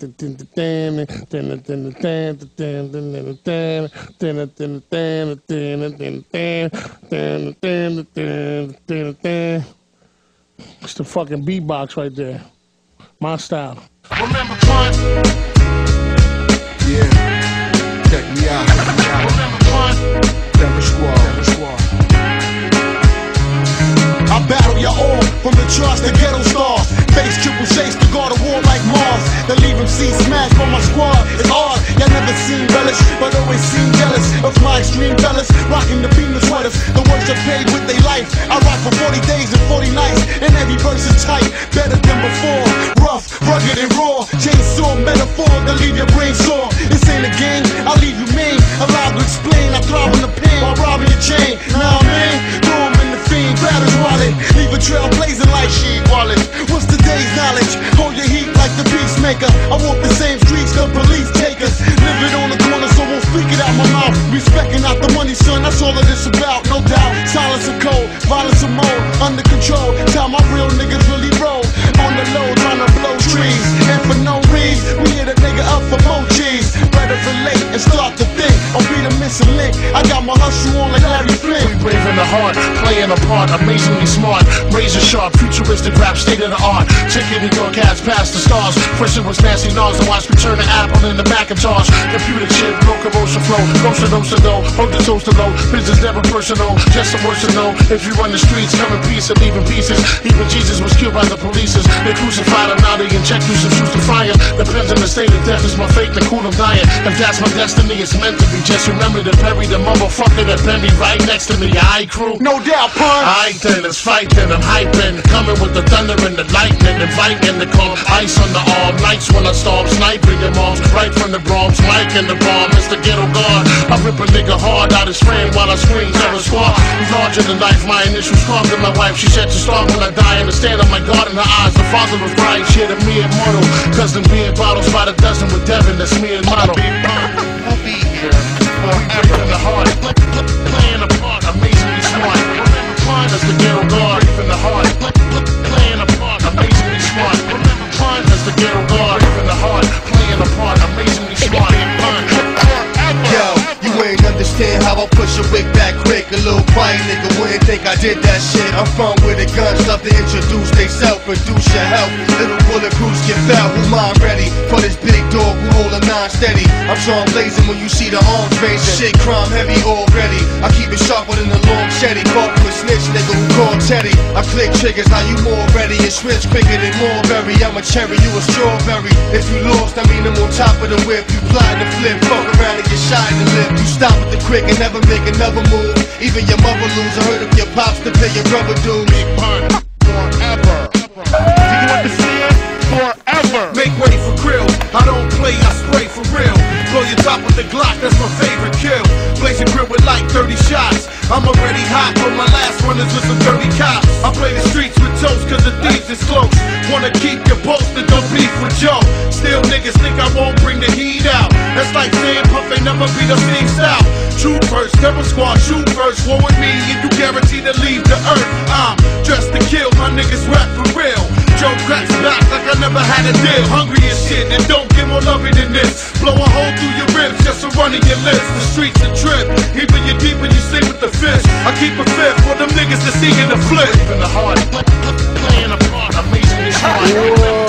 It's the fucking beatbox right there. My style. Remember Pun? Yeah. Check me out. Remember Pun? Never squad. I battle ya all, from the charts to ghetto stars. Face triple shakes to guard a war like Mars. That leave them see smashed by my squad. It's hard, y'all never seen relish, but always seem jealous of my extreme fellas. Rocking the beamer sweaters, the ones that paid with their life. I rock for 40 days and 40 nights, and every verse is tight, better than before. Rough, rugged and raw, chainsaw metaphor that leave your brain sore. This ain't a game, I'll leave you mean. Allowed to explain, I thrive in the pain while robbing your chain. Nah, man, throw 'em in the fiend, batter's wallet. Leave a trail blazing like sheet wallet. What's today's knowledge? Hold your heat like the peacemaker. I walk the same streets the police take us. Live it on the corner, so won't speak it out my mouth. Respecting out the money, son, that's all of this about. No doubt, silence and cold, violence and mode, under control. Time my real niggas really roll. On the low, trying to blow trees. And for no reason, we hit a nigga up for more cheese. Better relate and start to think. I'll be the missing link. I got my hustle on like Larry Flynn. We brave in the heart, playing a part, amazingly smart. Razor sharp, futuristic rap, state of the art. Taking New York hats past the stars. First it was Nancy Nas, and watch me turn the apple in the Macintosh. Computer chip, locomotion flow, ghost to go. Hold the toast to low, business never personal. Just some words to know. If you run the streets, come in peace and leave in pieces. Even Jesus was killed by the police. They crucified him, now they inject you some shoes to fire. Depends on the state of death, is my fate, the cool of dying. If that's my destiny, it's meant to be. Just remember to bury the motherfucker that bent me right next to me. I crew. No doubt, Pun. Aight then, let's fight then, I'm hyping. Coming with the thunder and the lightning, inviting the calm. Ice on the arm, nights when I storm, sniping your moms. Right from the Bronx, Mike in the bomb, Mr. Ghetto Guard. I rip a nigga hard out his frame while I scream, terror squad. Larger than life, my initials carved in my wife. She said to start when I die, and to stand on my guard in her eyes. The father of pride, shit of me immortal. Cousin being bottles by the dozen with Devin, that's me and Mono. We'll be here forever in the heart, playing a part, amazingly smart. Remember Pun as the Ghetto Guard, in the heart, playing a part, amazingly smart. Remember Pun as the Ghetto Guard, in the heart, playing a part, amazingly smart. Yo, you ain't understand how I push a wig back quick. A little quiet nigga wouldn't think I did that shit. I'm from where the guns love to introduce they self, produce your health. Little bullet crews get fell, who mind ready for this big dog who hold a nine steady. I'm strong blazing when you see the arms raising. Shit crime heavy already. I keep it sharper than a long shetty. Caught from a snitch nigga who called Teddy. I click triggers, now you more ready. And switch quicker than Mulberry. I'm a cherry, you a strawberry. If you lost, I mean I'm on top of the whip. You plotting to flip, fuck around and get shot in the lip. You stop with the quick and never make another move. Even your mother lose. I heard of your pops to pay your rubber dues. Big Pun, forever. Do you understand? Forever. Make way for krill. I don't play, I spray for real. Blow your top with the Glock, that's my favorite kill. Blaze your grill with like 30 shots. I'm already hot, but my last one is with some dirty cops. I play the streets with toast, cause the thieves is close. Wanna keep your posted, don't beef with Joe. Still niggas think I won't bring the heat out. That's like saying Puff ain't never beat a team style. Shoot first, terror squad, shoot first. War with me and you guaranteed to leave the earth. I'm dressed to kill, my niggas rap for real. Joe cracks back like I never had a deal. Hungry as shit and don't get more loving than this. Blow a hole through your ribs just to run in your list. The streets a trip, even you deep when you sleep with the fish. I keep a fifth for them niggas to see in the flip. In the heart, playing a part, amazingly smart.